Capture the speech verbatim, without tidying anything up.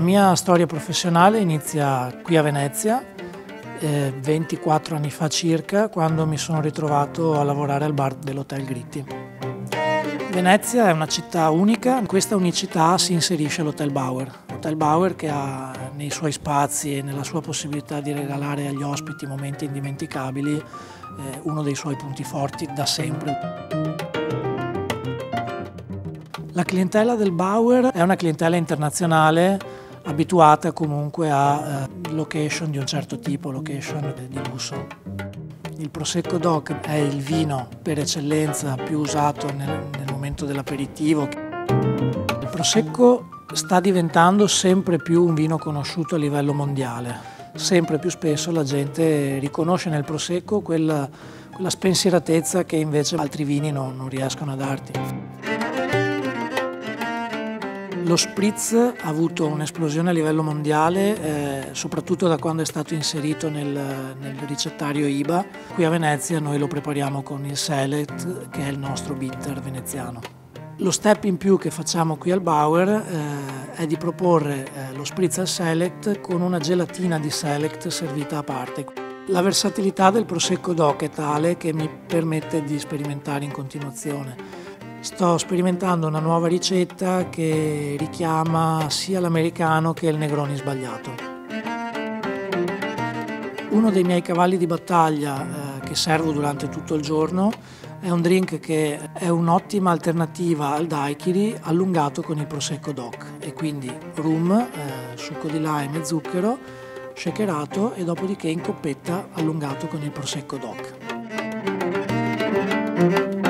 La mia storia professionale inizia qui a Venezia, eh, ventiquattro anni fa circa, quando mi sono ritrovato a lavorare al bar dell'Hotel Gritti. Venezia è una città unica, in questa unicità si inserisce l'Hotel Bauer. L'Hotel Bauer che ha nei suoi spazi e nella sua possibilità di regalare agli ospiti momenti indimenticabili eh, uno dei suoi punti forti da sempre. La clientela del Bauer è una clientela internazionale abituata comunque a eh, location di un certo tipo, location di lusso. Il Prosecco DOC è il vino per eccellenza più usato nel, nel momento dell'aperitivo. Il Prosecco sta diventando sempre più un vino conosciuto a livello mondiale. Sempre più spesso la gente riconosce nel Prosecco quella, quella spensieratezza che invece altri vini non, non riescono a darti. Lo spritz ha avuto un'esplosione a livello mondiale, eh, soprattutto da quando è stato inserito nel, nel ricettario I B A. Qui a Venezia noi lo prepariamo con il Select, che è il nostro bitter veneziano. Lo step in più che facciamo qui al Bauer eh, è di proporre eh, lo spritz al Select con una gelatina di Select servita a parte. La versatilità del Prosecco DOC è tale che mi permette di sperimentare in continuazione. Sto sperimentando una nuova ricetta che richiama sia l'americano che il Negroni sbagliato. Uno dei miei cavalli di battaglia eh, che servo durante tutto il giorno è un drink che è un'ottima alternativa al daiquiri allungato con il Prosecco DOC e quindi rum, eh, succo di lime e zucchero, shakerato e dopodiché in coppetta allungato con il Prosecco DOC.